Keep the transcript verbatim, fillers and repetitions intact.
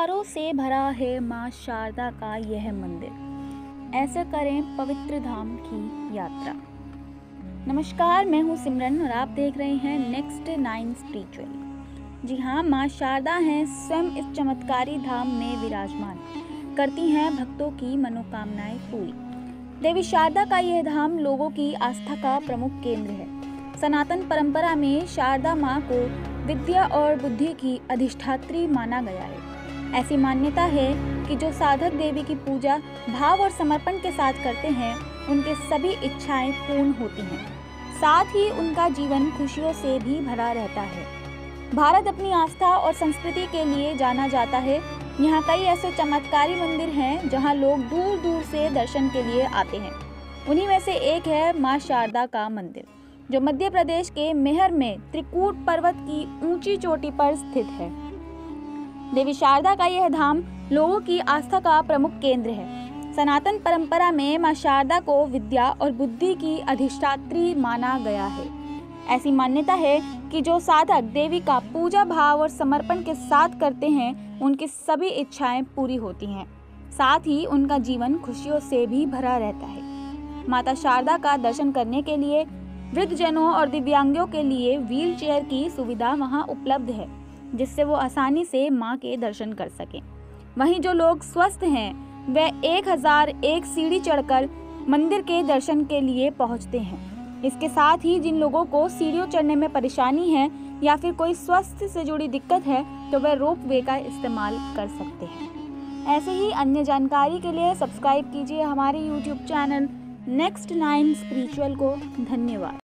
चमत्कारों से भरा है माँ शारदा का यह मंदिर। ऐसे करें पवित्र धाम की यात्रा। नमस्कार, मैं हूँ सिमरन और आप देख रहे हैं नेक्स्ट नाइन स्पिरिचुअल। जी हाँ, माँ शारदा हैं स्वयं इस चमत्कारी धाम में विराजमान, करती हैं भक्तों की मनोकामनाएं पूरी। देवी शारदा का यह धाम लोगों की आस्था का प्रमुख केंद्र है। सनातन परंपरा में शारदा माँ को विद्या और बुद्धि की अधिष्ठात्री माना गया है। ऐसी मान्यता है कि जो साधक देवी की पूजा भाव और समर्पण के साथ करते हैं, उनके सभी इच्छाएं पूर्ण होती हैं। साथ ही उनका जीवन खुशियों से भी भरा रहता है। भारत अपनी आस्था और संस्कृति के लिए जाना जाता है। यहाँ कई ऐसे चमत्कारी मंदिर हैं जहाँ लोग दूर दूर से दर्शन के लिए आते हैं। उन्हीं में से एक है माँ शारदा का मंदिर, जो मध्य प्रदेश के मेहर में त्रिकूट पर्वत की ऊंची चोटी पर स्थित है। देवी शारदा का यह धाम लोगों की आस्था का प्रमुख केंद्र है। सनातन परंपरा में मां शारदा को विद्या और बुद्धि की अधिष्ठात्री माना गया है। ऐसी मान्यता है कि जो साधक देवी का पूजा भाव और समर्पण के साथ करते हैं, उनकी सभी इच्छाएं पूरी होती हैं। साथ ही उनका जीवन खुशियों से भी भरा रहता है। माता शारदा का दर्शन करने के लिए वृद्धजनों और दिव्यांगों के लिए व्हील चेयर की सुविधा वहां उपलब्ध है, जिससे वो आसानी से मां के दर्शन कर सकें। वहीं जो लोग स्वस्थ हैं, वे एक हजार एक सीढ़ी चढ़कर मंदिर के दर्शन के लिए पहुंचते हैं। इसके साथ ही जिन लोगों को सीढ़ियों चढ़ने में परेशानी है या फिर कोई स्वास्थ्य से जुड़ी दिक्कत है, तो वे रोप वे का इस्तेमाल कर सकते हैं। ऐसे ही अन्य जानकारी के लिए सब्सक्राइब कीजिए हमारे YouTube channel next nine spiritual को। धन्यवाद।